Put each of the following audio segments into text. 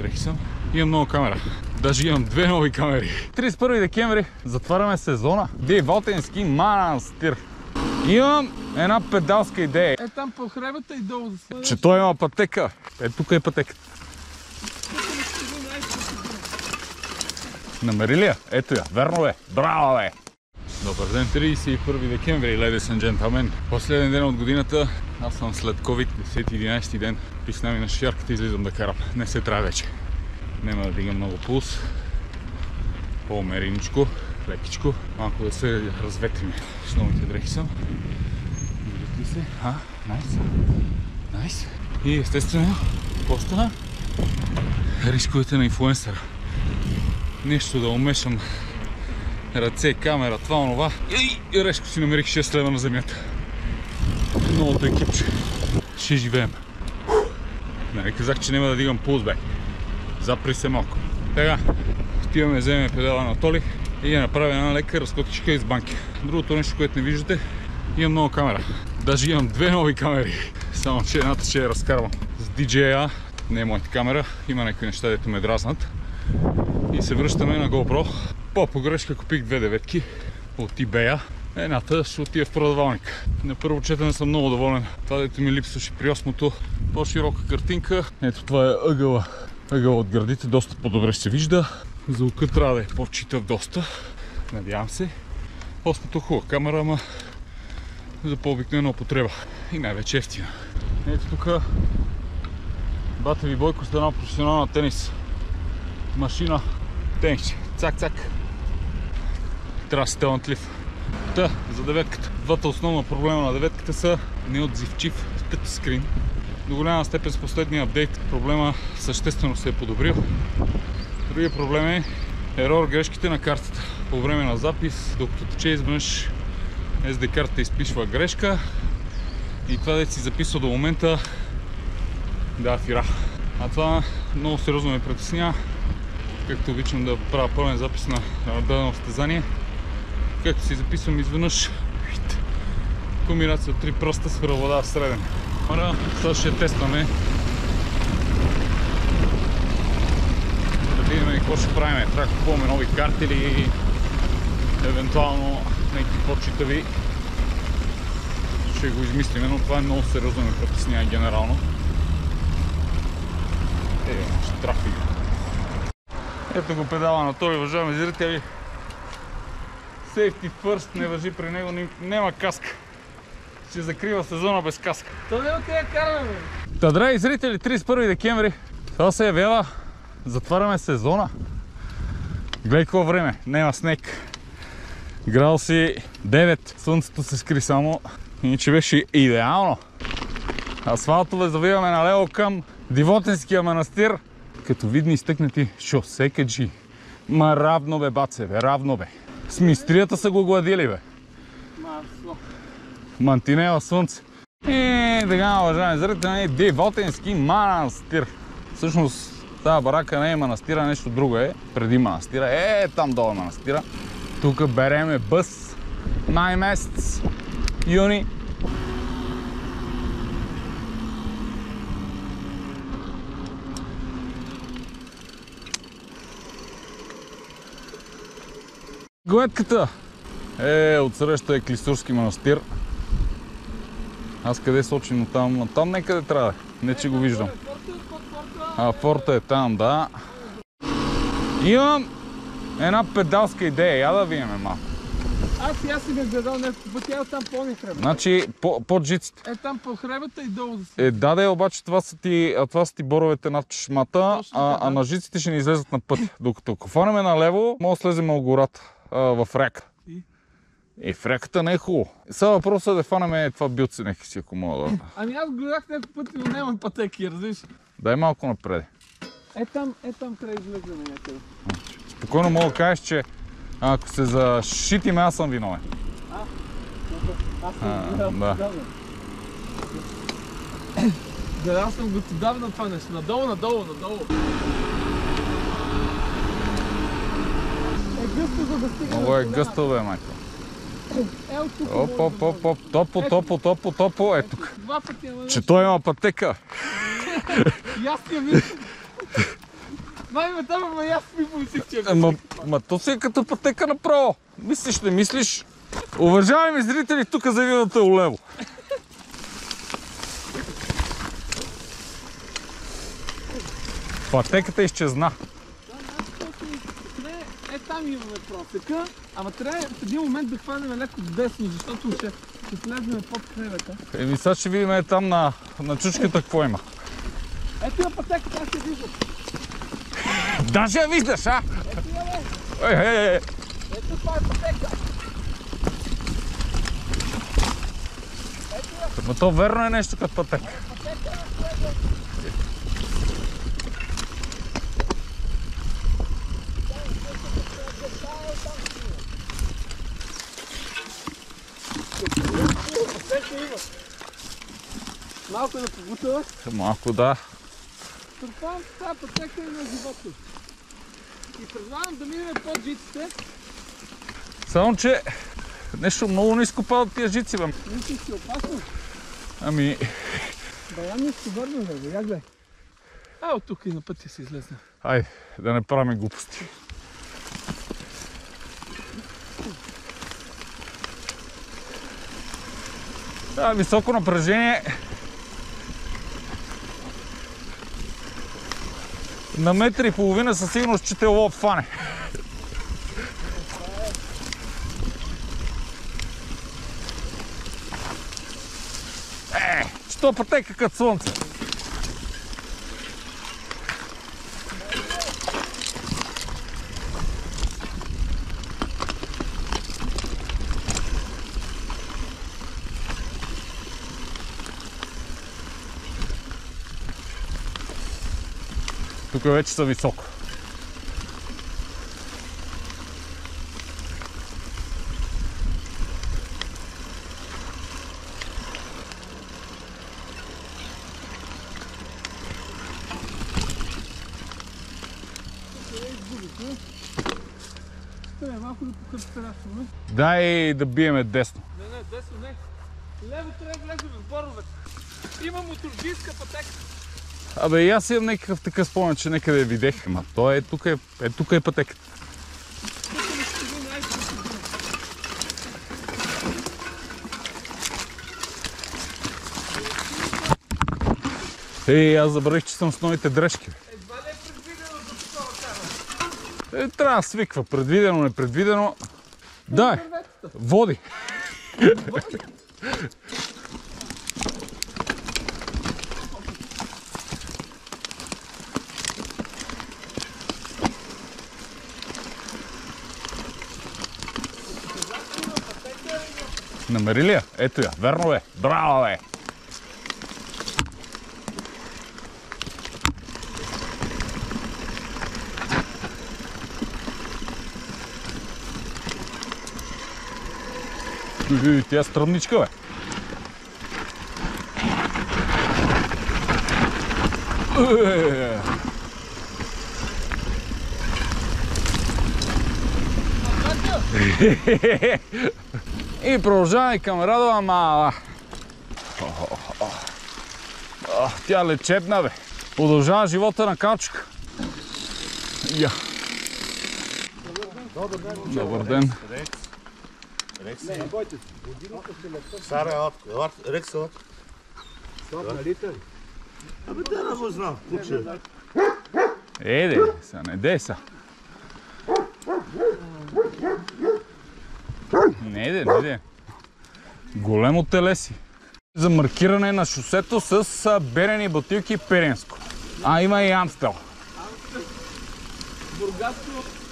дрехи съм. Имам нова камера. Даже имам две нови камери. 31 декември затваряме сезона. Die Waltenski манастир. Имам една педалска идея. Е там по хребата и долу за следващия. Че той има пътека. Е, тук е пътеката. Намери ли я? Ето я. Верно бе. Браво бе. Добър ден, 31 декември, ladies and gentlemen. Последен ден от годината. Аз съм след COVID, 10-11 ден. Писна ми на шарката и излизам да карам. Не се трябва вече. Няма да дигам много пулс. По-умереничко, лекичко. Малко да се разветрим. С новите дрехи съм. Виждат ли се? Найс. Найс. И естествено, какво стана? Рисковете на инфлуенсъра. Нещо да умешам ръце, камера, това, онова. И резко си намерих 6 лева на земята. Новото екипче. Ще живеем. Нали казах, че няма да дигам пулс, бе. Запри се малко. Тега, отиваме, вземем педала на Толи и я направя една лека разкотичка из банки. Другото нещо, което не виждате, имам нова камера. Даже имам две нови камери. Само че едната ще я разкарвам с DJI. Не е моята камера, има някакви неща, дето ме дразнат. И се връщаме на GoPro. По погрешка купих две деветки от eBay. Едната ще отиде в продавалник. На първо четене съм много доволен. Това, дето ми липсваше при осмото, по-широка картинка. Ето това е ъгъла. Ъгъла от гърдите доста по-добре се вижда. Звукът трябва да е по-читав доста. Надявам се. Осмото хубава камера, ама за по-обикновена употреба. И най-вече ефтина. Ето тук бата ви Бойко с една професионална тенис машина. Тенис. Цак-цак. Трябва да си талантлив. Та, за деветката. Двата основна проблема на деветката са неотзивчив тъчскрин. До голяма степен с последния апдейт проблема съществено се е подобрил. Другия проблем е ерор грешките на картата. По време на запис, докато тече изведнъж SD картата изпишва грешка и това да си записва до момента да фира. А това много сериозно ме притеснява, както обичам да правя пълен запис на дадено състезание. Както си записвам изведнъж комбинация от 3 пръста с преобладава среден. Сега ще тестваме да видим какво ще правим. Трябва да купуваме нови карти или евентуално някакви по-читави. Ще го измислим, но това е много сериозно ме притеснява генерално. Ще трафик. Ето го педала на Толи, уважаеми зрители. Safety first не важи при него, няма каска. Ще закрива сезона без каска. То не отиде караме, бе. Та, драги зрители, 31 декември. Това се явява. Затваряме сезона. Гледай какво време. Няма снег. Градуси 9. Слънцето се скри само. Иначе беше идеално. Асфалтове завиваме налево към Дивотенския манастир. Като видни изтъкнати шосекаджи. Ма равно бе, баце, бе, равно бе. С мистрията са го гладили, бе. Мантинела слънце. И така, уважаеми зрители, Die Waltenski манастир. Всъщност тази барака не е манастира, нещо друго е. Преди манастира. Там долу е манастира. Тук береме бъс. Май месец. Юни. Гледката. Отсреща е Клисурски манастир. Аз къде сочим от там? Там некъде трябва. Не че го виждам. Форта е там, да. Имам една педалска идея. Я да видим малко. Аз си ме гледал някакво пъти, там по-ни хребата. Значи под жиците. Там по хребата и долу за си. Да, обаче това са ти боровете над шмата, а на жиците ще ни излезат на път. Докато ако фанеме налево, може да слезем от гората в река. И в реката не е хубаво. Сега въпросът е да фанеме това билце неки си, ако мога да... Ами аз гледах някакво пъти, но нямам пътеки, разбираш. Дай малко напред. Там трябва да излезем някъде. Спокойно мога да кажеш, че ако се защитиме, аз съм виновен. Аз съм виновен. Гледал съм го отдавна това нещо. Надолу. Гъсто, за да стига. Много е гъсто, бе, майко. Оп. Топо. Ето тук. Два пъти, ама. Че той има пътека. И аз ти я виждам. Май ме там, ама аз ми помислих, че Ма то си е като пътека направо. Мислиш, не мислиш? Уважаеми зрители, тук завивате улево. Пътеката изчезна. Е, там имаме просека, ама трябва в един момент да хванем леко десно, защото ще влезем под кревета. Еми сега ще видим там на чучката какво има. Ето я пътеката, аз ще виждам. Даже я виждаш, а? Ето я, бе. Ето това е пътека. Но то верно е нещо като пътека. Малко да побутава. Малко да. Предполагам, че тази пътека е на живота. И предлагам да минем под жиците. Само, че нещо много не изкопават тия жици, бе. Мислиш си опасно. Ами... Бая ми ще върна, бе, як бе. А, от тук и на пътя си излезна. Айде, да не правим глупости. Да, високо напрежение. На метри и половина със сигурност ще те лоб фане. Що пътека като слънце? Тук вече са високо. Малко да покръпите разно. Дай да биеме десно. Не, десно не. Лево трябва да влезе в боровете. Има моторджийска пътека. Абе и аз имам някакъв такъв спомен, че някъде я видех. Ама то е тук е пътеката. Ей, аз забравих, че съм с новите дрежки. Едва ли е предвидено за такова кара? Трябва да свиква. Предвидено, непредвидено. Дай, води. Намери ли я? Ето я. Верно бе. Браво бе. Тя е стръмничка бе. И продължаваме към Радова Мала. Тя е лечебна бе. Продължава живота на калчука. Добър ден. Сара, Рекс, абе да не го знам, куче. Еде, са, не дей са. Не де. Големо теле си. За маркиране на шосето с берени бутилки Перенско. А, има и Амстел. Бургаско.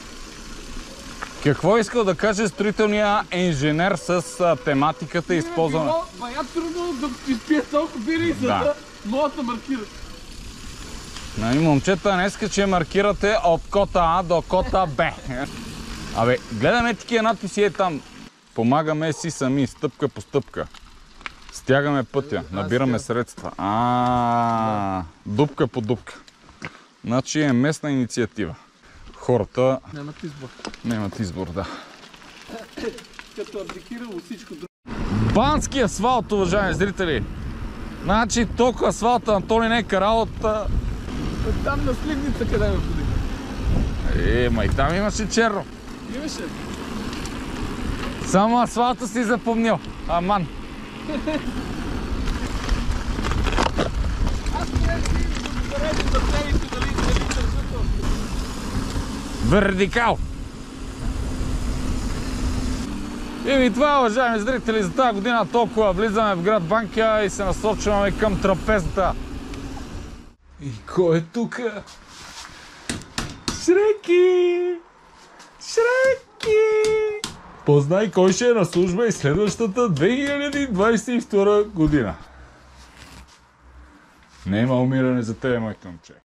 Какво искал да каже строителния инженер с тематиката използвана? Бая трудно да изпие толкова бири, за да могат да маркират. Момчета, днеска, че маркирате от кота А до кота Б. Абе, гледаме такива надписи е там. Помагаме си сами, стъпка по стъпка. Стягаме пътя, набираме средства. Дупка по дупка. Значи е местна инициатива. Хората Нямат избор, да. Като абдикирало всичко друго. Бански асфалт, уважаеми зрители. Значи толкова асфалта Антони не е карал от... Там на Сливница къде ме подига. Ма и там имаше черно. Имаше. Само асфалта си запомнил. Аман. Аз трябва да си заредим за целите, дали държат още. Вердикал. И това, уважаеми зрители, за тази година толкова. Влизаме в град Банкя и се насочваме към трапезата. И кой е тука? Шреки! Шреки! Познай кой ще е на служба и следващата 2022 година. Не има умиране за тебе, моите момче.